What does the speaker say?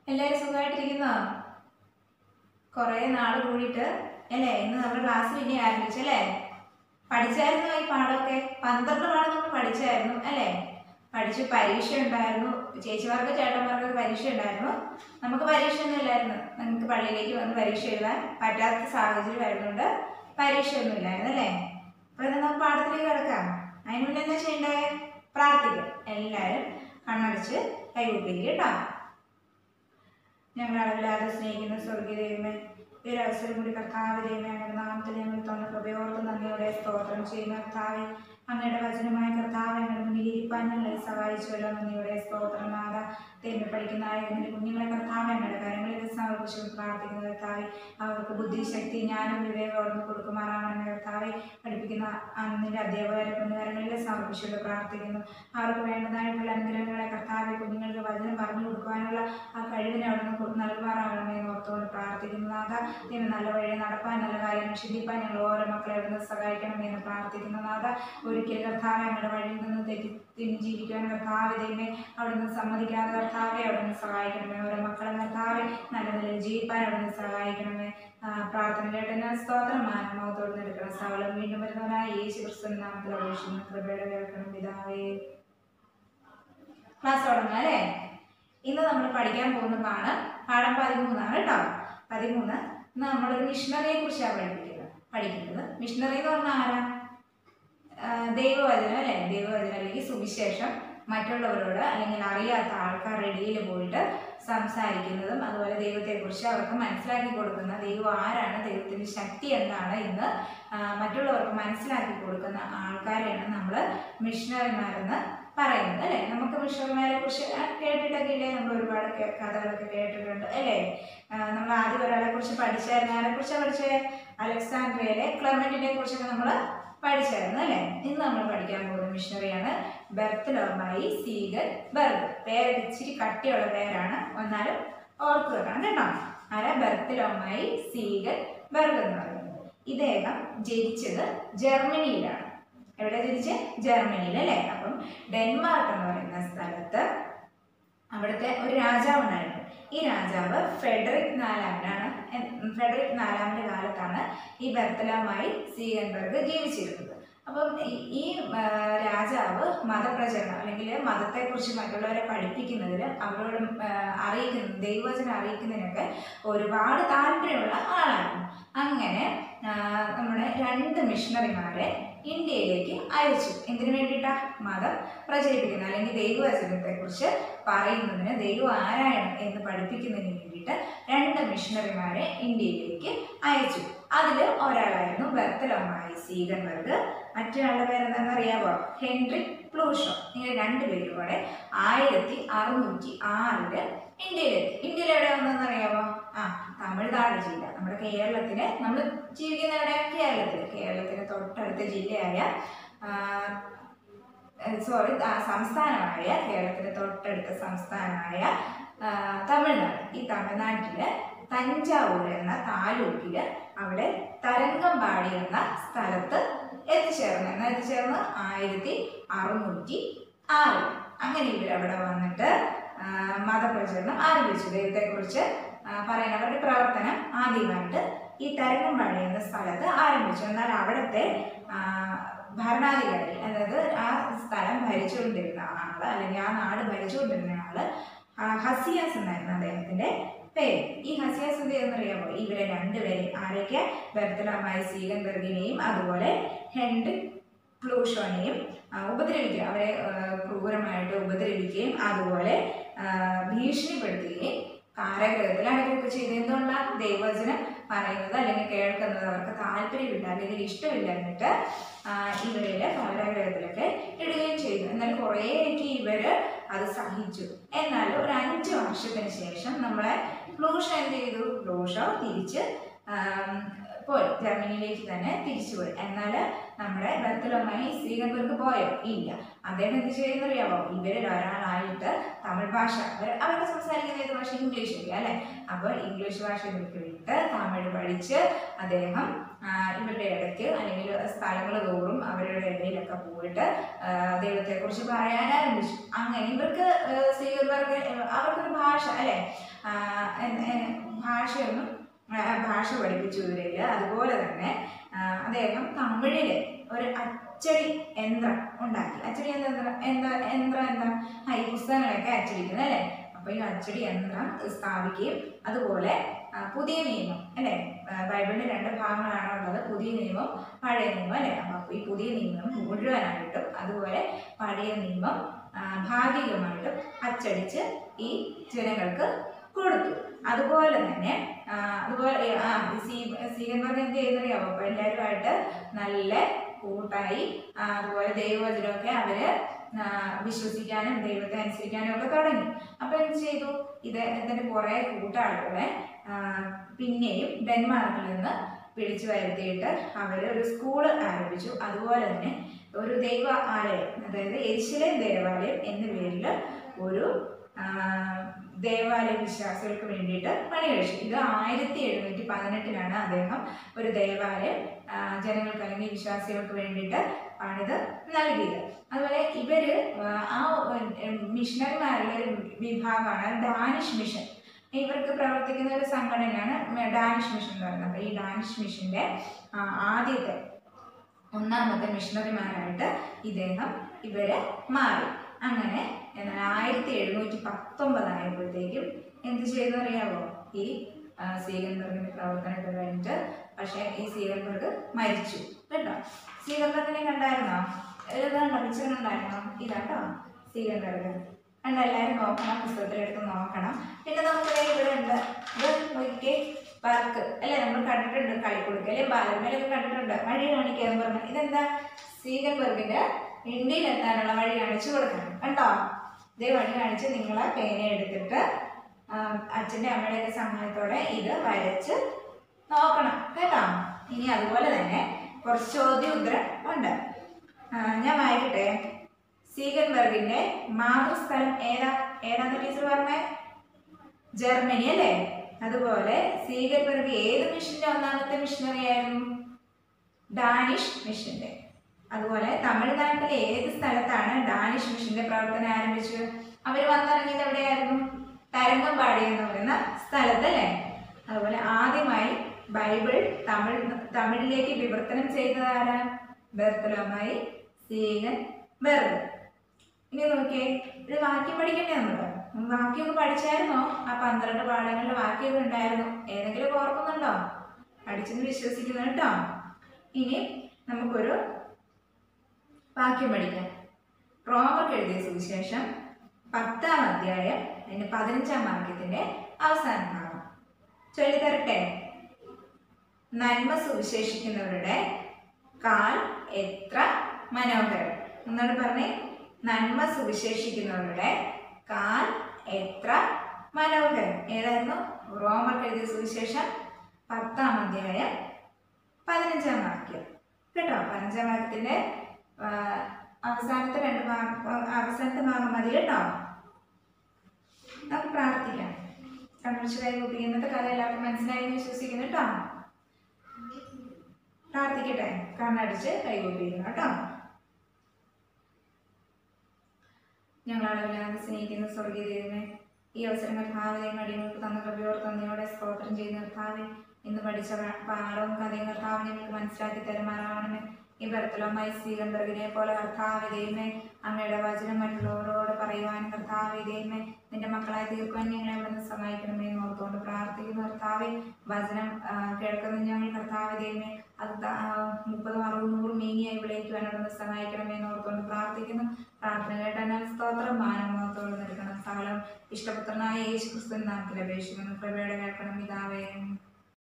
എല്ലാവരും സുഖമായിട്ടിരിക്കുന്നോ? കുറേ നാൾ കൂടിയിട്ട് അല്ലേ ഇന്ന് നമ്മുടെ ക്ലാസ് പിന്നെ ആരംഭിച്ചല്ലേ? പഠിച്ചായിരുന്നു ഈ പാഠമൊക്കെ? 12 പാഠം നമ്മൾ പഠിച്ചായിരുന്നു അല്ലേ? പഠിച്ചു. പരീക്ഷ ഉണ്ടായിരുന്നു. ചേച്ചിമാർക്ക് ചേട്ടന്മാർക്ക് പരീക്ഷ ഉണ്ടായിരുന്നു. നമുക്ക് പരീക്ഷയൊന്നും ഇല്ലായിരുന്നു. നിങ്ങൾക്ക് പള്ളിയിലേക്ക് വന്ന് പരീക്ഷ എഴുതാൻ പറ്റാത്ത സാഹചര്യം ആയതുകൊണ്ട് പരീക്ഷയൊന്നും ഇല്ലായിരുന്നു അല്ലേ? അപ്പോൾ ഇന്ന് നമുക്ക് പാഠത്തിലേക്ക് കിടക്കാം. അതിന് മുന്നേ എന്താ ചെയ്യണ്ടേ? പ്രാർത്ഥിക്കാം. എല്ലാവരും കണ്ണടച്ച് കൈകൂപ്പിക്കുക കേട്ടോ. ഞങ്ങൾ അളവില്ലാതെ സ്നേഹിക്കുന്ന സ്വർഗീയ ദൈവമേ, ഈ ഒരു അവസരം കൂടി കർത്താവ് ദൈവമേ, അങ്ങയുടെ നാമത്തിൽ ഞങ്ങൾ തന്ന കൃപയോർത്ത് നന്ദിയോടെ സ്തോത്രം ചെയ്യുന്ന കർത്താവെ, അങ്ങയുടെ വചനമായ കർത്താവ് ഞങ്ങളുടെ മുന്നിൽ ഇരിപ്പാൻ ഞങ്ങളെ സഹായിച്ചുവല്ലോ. നന്ദിയോടെ സ്തോത്രം. നാഥ, ദൈവം പഠിക്കുന്ന ആയതിൻ്റെ കുഞ്ഞുങ്ങളെ കർത്താവ് ഞങ്ങളുടെ കാര്യങ്ങളിൽ സമർപ്പിച്ചു പ്രാർത്ഥിക്കുന്ന കർത്താവെ, അവർക്ക് ബുദ്ധിശക്തി ജ്ഞാനം വിവേകം അവിടുന്ന് കൊടുക്കുമാറാണെന്ന് കർത്താവെ, പഠിപ്പിക്കുന്ന അന്നിൻ്റെ അധ്യാപകരെ കുഞ്ഞുകാരങ്ങളിൽ സമർപ്പിച്ചുകൊണ്ട് പ്രാർത്ഥിക്കുന്നു. അവർക്ക് വേണ്ടതായിട്ടുള്ള അനുഗ്രഹങ്ങളെ കർത്താവെ, കുഞ്ഞുങ്ങൾക്ക് വചനം പറഞ്ഞു കൊടുക്കുവാനുള്ള ആ കഴിവിനെ അവിടുന്ന് നൽകുമാറാകണമെന്ന് ഓർത്തുകൊണ്ട് പ്രാർത്ഥിക്കുന്നു. നാഥ, ദൈവം നല്ല വഴി നടപ്പാൻ, നല്ല കാര്യങ്ങൾ ചിന്തിപ്പാൻ ഞങ്ങൾ ഓരോ മക്കളെ അവിടുന്ന് സഹായിക്കണമെന്ന് പ്രാർത്ഥിക്കുന്നു. നാഥ, ഒരിക്കലും കർത്താവെ ഞങ്ങളുടെ വഴിയിൽ നിന്ന് തിരിഞ്ഞ് ജീവിക്കുവാൻ കർത്താവെ ദൈവമേ അവിടുന്ന് സമ്മതിക്കാതെ കർത്താവെ അവിടുന്ന് സഹായിക്കണമേ. ഓരോ മക്കളെ കർത്താവെ നല്ല നിലയിൽ ജീവിപ്പാൻ അവിടുന്ന് സഹായിക്കണമേ. പ്രാർത്ഥന കേട്ടതിന് സ്തോത്രം. മാനമോത്തോട് എടുക്കണം. സകലം വീണ്ടും വരുന്നവനായ യേശു ക്രിസ്തുവിന്റെ നാമത്തിൽ അപേക്ഷിക്കുന്ന കൃപയുടെ കേൾക്കണം പിതാവേ. ക്ലാസ് തുടങ്ങാം അല്ലേ? ഇന്ന് നമ്മൾ പഠിക്കാൻ പോകുന്ന പാഠം 13 കേട്ടോ. 13 ഇന്ന് നമ്മളൊരു മിഷണറിയെ കുറിച്ചാണ് പഠിക്കുന്നത്. മിഷണറി എന്ന് പറഞ്ഞാൽ ആരാ? ദൈവവചനം അല്ലേ? ദൈവവചനം അല്ലെങ്കിൽ സുവിശേഷം മറ്റുള്ളവരോട് അല്ലെങ്കിൽ അറിയാത്ത ആൾക്കാരുടെ ഇടയിൽ പോയിട്ട് സംസാരിക്കുന്നതും അതുപോലെ ദൈവത്തെക്കുറിച്ച് അവർക്ക് മനസ്സിലാക്കി കൊടുക്കുന്ന, ദൈവം ആരാണ്, ദൈവത്തിൻ്റെ ശക്തി എന്താണ് എന്ന് മറ്റുള്ളവർക്ക് മനസ്സിലാക്കി കൊടുക്കുന്ന ആൾക്കാരെയാണ് നമ്മൾ മിഷണറിമാരെന്ന് പറയുന്നത് അല്ലേ? നമുക്ക് മിഷണറിമാരെ കുറിച്ച് കേട്ടിട്ടൊക്കെ ഇല്ലേ? നമ്മൾ ഒരുപാട് കഥകളൊക്കെ കേട്ടിട്ടുണ്ട് അല്ലേ? നമ്മൾ ആദ്യം ഒരാളെ കുറിച്ച് പഠിച്ചായിരുന്നു. ആരെ കുറിച്ചാണ് പഠിച്ചത്? അലക്സാൻഡ്രിയയിലെ ക്ലെമന്റിനെ കുറിച്ചൊക്കെ നമ്മൾ പഠിച്ചായിരുന്നു അല്ലേ? ഇന്ന് നമ്മൾ പഠിക്കാൻ പോകുന്ന മിഷണറിയാണ് ബർത്തലോമായി സീഗൽ ബർഗ്. പേരൊക്കെ ഇച്ചിരി കട്ടിയുള്ള പേരാണ്, എന്നാലും ഓർത്ത് വെക്കണം കേട്ടോ. ആരാ? ബർത്തലോമായി സീഗൽ ബർഗ് എന്ന് പറയുന്നത്. ഇദ്ദേഹം ജനിച്ചത് ജർമ്മനിയിലാണ്. എവിടെ ജനിച്ച്? ജർമ്മനിയിൽ അല്ലേ? അപ്പം ഡെൻമാർക്ക് എന്ന് പറയുന്ന സ്ഥലത്ത് അവിടുത്തെ ഒരു രാജാവ് ഉണ്ടായിരുന്നു. ഈ രാജാവ് ഫ്രെഡറിക് നാലാമനാണ്. ഫ്രെഡറിക് നാലാമന്റെ കാലത്താണ് ഈ ബർത്തലോമായി സീഗൻബർഗ് ജീവിച്ചിരുന്നത്. അപ്പം ഈ രാജാവ് മതപ്രചരണം അല്ലെങ്കിൽ മതത്തെക്കുറിച്ച് മറ്റുള്ളവരെ പഠിപ്പിക്കുന്നതിൽ അവരോട് ദൈവവചനം അറിയിക്കുന്നതിനൊക്കെ ഒരുപാട് താല്പര്യമുള്ള ആളാണ്. അങ്ങനെ നമ്മുടെ 2 മിഷണറിമാരെ ഇന്ത്യയിലേക്ക് അയച്ചു. എന്തിനു വേണ്ടിയിട്ടാ? മതം പ്രചരിപ്പിക്കുന്ന അല്ലെങ്കിൽ ദൈവവചനത്തെക്കുറിച്ച് പറയുന്നതിന്, ദൈവം ആരാണ് എന്ന് പഠിപ്പിക്കുന്നതിന് വേണ്ടിയിട്ട് 2 മിഷണറിമാരെ ഇന്ത്യയിലേക്ക് അയച്ചു. അതിൽ ഒരാളായിരുന്നു ബർത്തലോമായി സീഗൻബർഗ്. മറ്റൊരാളുടെ പേരെന്താണെന്ന് അറിയാമോ? Heinrich Plutschau. ഇങ്ങനെ 2 പേരും കൂടെ 1606 ഇന്ത്യയിലെത്തി. ഇന്ത്യയിൽ എവിടെ വന്നതെന്ന് അറിയാമോ? തമിഴ്നാട് ജില്ല. നമ്മുടെ കേരളത്തിന്, നമ്മൾ ജീവിക്കുന്ന എവിടെ? കേരളത്തിന് തൊട്ടടുത്ത ജില്ലയായ സംസ്ഥാനമായ കേരളത്തിന് തൊട്ടടുത്ത സംസ്ഥാനമായ തമിഴ്നാട്. ഈ തമിഴ്നാട്ടില് തഞ്ചാവൂർ എന്ന താലൂക്കില് അവിടെ തരംഗമ്പാടി എന്ന സ്ഥലത്ത് എത്തിച്ചേർന്ന് 1606. അങ്ങനെ ഇവരവിടെ വന്നിട്ട് മതപ്രചരണം ആരംഭിച്ചു. ദൈവത്തെക്കുറിച്ച് പറയുന്ന അവരുടെ പ്രവർത്തനം ആദ്യമായിട്ട് ഈ തരംഗമ്പാടി എന്ന സ്ഥലത്ത് ആരംഭിച്ചു. എന്നാൽ അവിടുത്തെ ഭരണാധികാരി, അതായത് ആ സ്ഥലം ഭരിച്ചുകൊണ്ടിരുന്ന ആള് അല്ലെങ്കിൽ ആ നാട് ഭരിച്ചുകൊണ്ടിരുന്ന ആള് ഹസിയാസ് എന്നായിരുന്നു അദ്ദേഹത്തിന്റെ പേര്. ഈ ഹസിയാസ് എന്ത് ചെയ്യുന്നറിയാമോ? ഇവരെ 2 പേരെയും, ആരൊക്കെ? ബർത്തലോമായി സീഗൻബർഗിനെയും അതുപോലെ ഹെൻറിക് പ്ലൂഷോനെയും ഉപദ്രവിക്കുക, അവരെ ക്രൂരമായിട്ട് ഉപദ്രവിക്കുകയും അതുപോലെ ഭീഷണിപ്പെടുത്തുകയും കാരാഗൃഹത്തിൽ അടയ്ക്കുകയൊക്കെ ചെയ്തു. എന്തുകൊണ്ടാണ്? ദൈവവചനം പറയുന്നത് അല്ലെങ്കിൽ കേൾക്കുന്നത് അവർക്ക് താല്പര്യമില്ല അല്ലെങ്കിൽ ഇഷ്ടമില്ലാഞ്ഞിട്ട് ഇവരെ കാരാഗൃഹത്തിലൊക്കെ ഇടുകയും ചെയ്തു. എന്നാൽ കുറേയൊക്കെ ഇവര് അത് സഹിച്ചു. എന്നാൽ ഒരു 5 വർഷത്തിന് ശേഷം നമ്മളെ പ്ലൂഷോ എന്ത് ചെയ്തു? പ്ലൂഷോ തിരിച്ച് പോയി, ജർമ്മനിയിലേക്ക് തന്നെ തിരിച്ചുപോയി. എന്നാൽ നമ്മുടെ ബർത്തലോമായി സീഗൻബർഗ് പോയോ? ഇല്ല. അദ്ദേഹം എന്ത് ചെയ്യുന്നറിയാമോ? ഇവരിൽ ഒരാളായിട്ട് തമിഴ് ഭാഷ, അവരൊക്കെ സംസാരിക്കുന്ന ഏത് ഭാഷ? ഇംഗ്ലീഷ് ഒക്കെ അല്ലേ? അപ്പോൾ ഇംഗ്ലീഷ് ഭാഷ ഇവർക്ക് വിട്ട് തമിഴ് പഠിച്ച് അദ്ദേഹം ഇവരുടെ ഇടയ്ക്ക് അല്ലെങ്കിൽ സ്ഥലങ്ങൾ തോറും അവരുടെ ഇടയിലൊക്കെ പോയിട്ട് ദൈവത്തെക്കുറിച്ച് പറയാൻ ആരംഭിച്ചു. അങ്ങനെ ഇവർക്ക് സീഗൻബർഗ് അവർക്കൊരു ഭാഷ അല്ലേ? ഭാഷയൊന്നും ഭാഷ പഠിപ്പിച്ചു ഇവരിൽ. അതുപോലെ തന്നെ അദ്ദേഹം തമിഴിൽ ഒരു അച്ചടി യന്ത്രം ഉണ്ടാക്കി. അച്ചടി യന്ത്രം എന്താ ഈ പുസ്തകങ്ങളൊക്കെ അച്ചടിക്കുന്നത് അല്ലേ. അപ്പോൾ ഈ അച്ചടി യന്ത്രം സ്ഥാപിക്കുകയും അതുപോലെ പുതിയ നിയമം അല്ലേ, ബൈബിളിന് 2 ഭാഗങ്ങളാണ് ഉള്ളത്, പുതിയ നിയമം പഴയ നിയമം അല്ലേ. അപ്പോൾ ഈ പുതിയ നിയമം മുഴുവനായിട്ടും അതുപോലെ പഴയ നിയമം ഭാഗികമായിട്ടും അച്ചടിച്ച് ഈ ജനങ്ങൾക്ക് കൊടുത്തു. അതുപോലെ തന്നെ സീഗൻബർഗ് എന്ത് ചെയ്യുന്നറിയാമോ? അപ്പോൾ എല്ലാവരുമായിട്ട് നല്ല കൂട്ടായി, അതുപോലെ ദൈവവചനമൊക്കെ അവര് വിശ്വസിക്കാനും ദൈവത്തെ അനുസരിക്കാനും ഒക്കെ തുടങ്ങി. അപ്പൊ എന്ത് ചെയ്തു? ഇതിന്റെ കുറെ കൂട്ടാളുകളെ പിന്നെയും ഡെൻമാർക്കിൽ നിന്ന് വിളിച്ചു വരുത്തിയിട്ട് അവർ ഒരു സ്കൂള് ആരംഭിച്ചു. അതുപോലെ തന്നെ ഒരു ദൈവ ആലയം, അതായത് യെരുശലേം ദേവാലയം എന്ന പേരിൽ ഒരു ദേവാലയ വിശ്വാസികൾക്ക് വേണ്ടിയിട്ട് പണി കഴിച്ചു. ഇത് 1718 അദ്ദേഹം ഒരു ദേവാലയം ജനങ്ങൾക്ക് അല്ലെങ്കിൽ വിശ്വാസികൾക്ക് വേണ്ടിയിട്ട് പണിത് നൽകിയത്. അതുപോലെ ഇവര് ആ മിഷണറിമാരുടെ ഒരു വിഭാഗമാണ് ഡാനിഷ് മിഷൻ. ഇവർക്ക് പ്രവർത്തിക്കുന്ന ഒരു സംഘടനയാണ് ഡാനിഷ് മിഷൻ എന്ന് പറയുന്നത്. അപ്പോൾ ഈ ഡാനിഷ് മിഷന്റെ ആദ്യത്തെ 1ാമത്തെ മിഷണറിമാരായിട്ട് ഇവരെ മാറി. അങ്ങനെ 1719 ആയപ്പോഴത്തേക്കും എന്ത് ചെയ്തെന്നറിയാമോ? ഈ സീഗൻബർഗിന്റെ പ്രവർത്തനമൊക്കെ കഴിഞ്ഞിട്ട്, പക്ഷേ ഈ സീഗൻബർഗ് മരിച്ചു കേട്ടോ. സീഗൻബർഗിനെ കണ്ടായിരുന്നോ? കണ്ടോ? പിക്ചർ ഉണ്ടായിരുന്നോ? ഇതാട്ടോ സീഗൻബർഗ്. കണ്ട, എല്ലാവരും നോക്കണം, പുസ്തകത്തിലെടുത്ത് നോക്കണം. പിന്നെ നമുക്ക് ഇവിടെ ഉണ്ട്, ഇത് നോക്കിക്കേ, വർക്ക് അല്ലെ, നമ്മൾ കണ്ടിട്ടുണ്ട്, കളിക്കൊടുക്കല് ബാലമേലൊക്കെ കണ്ടിട്ടുണ്ട്. വഴി കാണിക്കാന്ന് പറഞ്ഞാൽ ഇതെന്താ? സീഗൻബർഗിന്റെ ഇന്ത്യയിലെത്താനുള്ള വഴി കാണിച്ചു കൊടുക്കണം. കണ്ടോ? ഇതേ വഴി കാണിച്ച് നിങ്ങളെ പേന എടുത്തിട്ട് അച്ഛൻ്റെ അമ്മയുടെയൊക്കെ സഹായത്തോടെ ഇത് വരച്ച് നോക്കണം കേട്ടോ. ഇനി അതുപോലെ തന്നെ കുറച്ച് ചോദ്യോത്തരം ഉണ്ട്, ഞാൻ വായിക്കട്ടെ. സീഗൻബർഗിന്റെ മാതൃസ്ഥലം ഏതാന്ന് ടീച്ചർ പറഞ്ഞേ? ജർമ്മനി അല്ലേ. അതുപോലെ സീഗൻബർഗ് ഏത് മിഷന്റെ 1ാമത്തെ മിഷണറി ആയിരുന്നു? ഡാനിഷ് മിഷന്റെ. അതുപോലെ തമിഴ്നാട്ടിലെ ഏത് സ്ഥലത്താണ് ഡാനിഷ് മിഷന്റെ പ്രവർത്തനം ആരംഭിച്ചത്? അവർ വന്നിറങ്ങിയത് എവിടെയായിരുന്നു? തരംഗമ്പാടി എന്ന് പറയുന്ന സ്ഥലത്തല്ലേ. അതുപോലെ ആദ്യമായി ബൈബിൾ തമിഴിലേക്ക് വിവർത്തനം ചെയ്തതാരാ? ബർത്തലോമായി സീഗൻബർഗ്. ഇനി നോക്കിയേ, ഇത് വാക്യം പഠിക്കണ്ടേ? നമ്മൾ വാക്യമൊക്കെ പഠിച്ചായിരുന്നോ? ആ 12 പാഠങ്ങളിൽ വാക്യമൊക്കെ ഉണ്ടായിരുന്നു. ഏതെങ്കിലും ഓർക്കുന്നുണ്ടോ? പഠിച്ചെന്ന് വിശ്വസിക്കുന്നു കേട്ടോ. ഇനി നമുക്കൊരു വാക്യം പഠിക്കാം. റോമർക്ക് എഴുതിയ സുവിശേഷം 10ാം അധ്യായം അതിന്റെ 15ാം വാക്യത്തിന്റെ അവസാന ഭാഗം ചൊല്ലിത്തരട്ടെ. നന്മ സുവിശേഷിക്കുന്നവരുടെ കാൽ എത്ര മനോഹരം. എന്നോട് പറഞ്ഞേ, നന്മ സുവിശേഷിക്കുന്നവരുടെ കാൽ എത്ര മനോഹരം. ഏതായിരുന്നു? റോമർക്ക് എഴുതിയ സുവിശേഷം 10ാം അധ്യായം 15ാം വാക്യം കേട്ടോ. 15ാം വാക്യത്തിന്റെ അവസാനത്തെ ഭാഗം മതി കേട്ടോ. നമുക്ക് പ്രാർത്ഥിക്കാം. കണ്ണടച്ച് കൂപ്പി. ഇന്നത്തെ കഥ എല്ലാവർക്കും മനസ്സിലായി വിശ്വസിക്കുന്നു കേട്ടോ. പ്രാർത്ഥിക്കട്ടെ. കണ്ണടച്ച് കൈകൂപ്പിക്കുന്നു കേട്ടോ. ഞങ്ങളളവില്ലാതെ സ്നേഹിക്കുന്ന സ്വർഗീയ ദൈവമേ, ഈ അവസരം കർത്താവിനെയും അടിയങ്ങൾക്ക് തന്ന കൃപയോട് തന്നയോടെ സ്തോത്രം ചെയ്യുന്ന കർത്താവെ, ഇന്ന് പഠിച്ച പാഠവും കഥയും കർത്താവ് ഞങ്ങൾക്ക് മനസ്സിലാക്കി തരുമാറാവണമേ. ഈ ബർത്തലോമായി സീഗൻബർഗിനെ പോലെ കർത്താവേ ദൈവമേ, അങ്ങയുടെ വചനം മറ്റുള്ളവരോട് പറയുവാൻ കർത്താവേ ദൈവമേ, നിന്റെ മക്കളായി തീർക്കുവാൻ ഞങ്ങളെ അവിടെ നിന്ന് സഹായിക്കണമേ എന്ന് ഓർത്തുകൊണ്ട് പ്രാർത്ഥിക്കുന്നു കർത്താവെ. വചനം കേൾക്കുന്ന ഞങ്ങൾ കർത്താവേ ദൈവമേ, അത് 30, 60, 100 മീനിയായി വിളയിക്കുവാൻ അവിടെ നിന്ന് സഹായിക്കണമേ എന്ന് ഓർത്തുകൊണ്ട് പ്രാർത്ഥിക്കുന്നു. പ്രാർത്ഥന കേട്ടാൽ സ്തോത്രം മാനമോഹത്തോട് നിൽക്കണം. സകലം ഇഷ്ടപുത്രനായ യേശുക്രിസ്തുവിൻ നാമത്തിൽ അപേക്ഷിക്കുന്നു. കൃപയോടെ കേൾക്കണം പിതാവേ.